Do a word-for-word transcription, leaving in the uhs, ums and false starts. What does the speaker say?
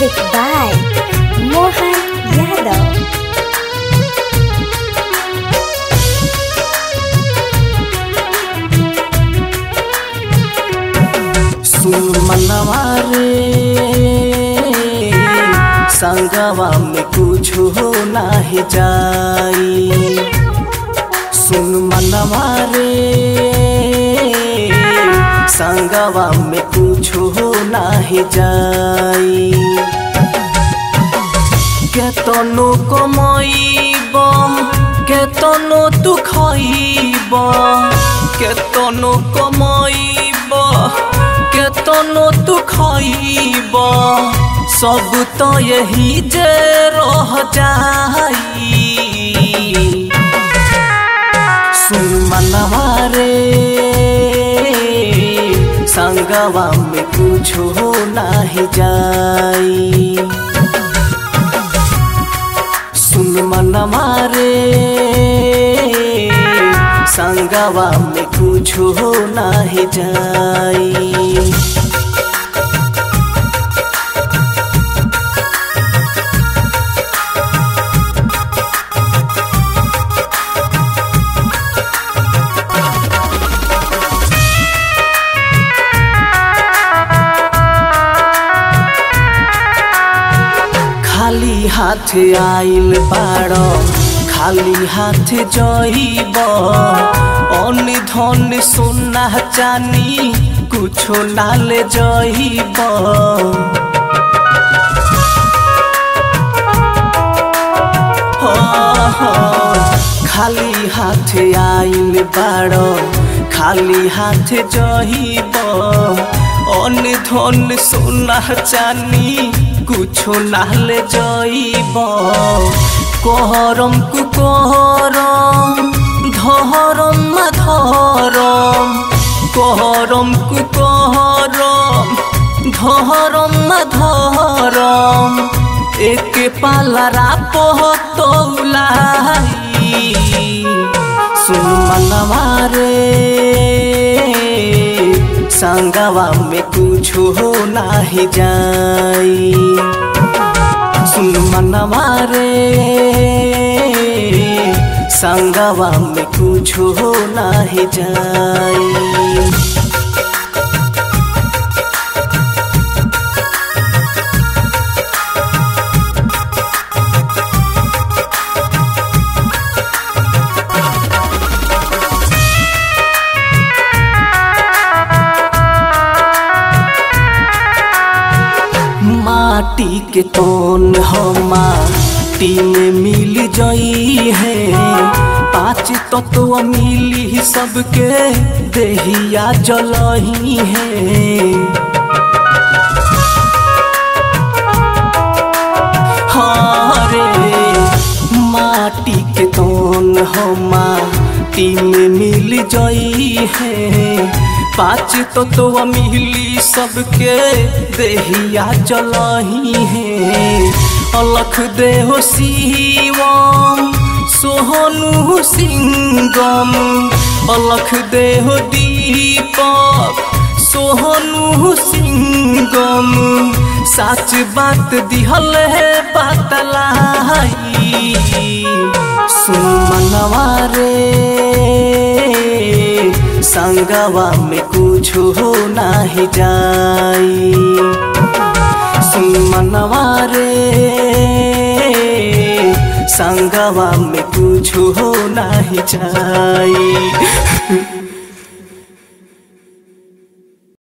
Music by Mohan Yadav. सुन मनवा रे संगवा में कुछ हो नहीं जाई। सुन मनवा रे संगवा में कुछ हो नहीं जाई। केतनो कमाईब केतनो तू खाईब केतनो कमाईब केतनो तू खाईब सब तो यही जे रह जाई। सुन मनवा रे संगवा में कुछ हो नहीं जाई। सुन मनवा रे संगवा में कुछ हो नहीं जाई। खाली हाथ आइल बाड़ो खाली हाथ जइब अन धन सोना चानी कुछो नाल जइब। खाली हाथ आइल बाड़ो खाली हाथ जइब अन धन सोना चानी कुछो नाल जइब। कहरम कुकरम धरम धरम कहरम कुकरम धरम धरम एक पालरा पहतौलाई। सुन मनवा रे संगवा में कुछ हो नहीं जाई। सुन मनवा रे संगवा में कुछ हो नहीं जाई। माटी के तोन हमा टीम मिल जाई है पाँच तत्व मिली सबके देहिया जलही है। हाँ रे माटी के तोन हमा टीम मिल जाई है पाँच तो तो मिली सबके देहिया जलही है। अलख देहो शिवम सोहनु सिंगम अलख देहो दीपक सोहनु सिंगम सच बात दिहल है बतलाई। सुन मनवा रे संगवा में कुछ हो नहीं जाई। सुन मनवा रे संगवा में कुछ हो नहीं जाई।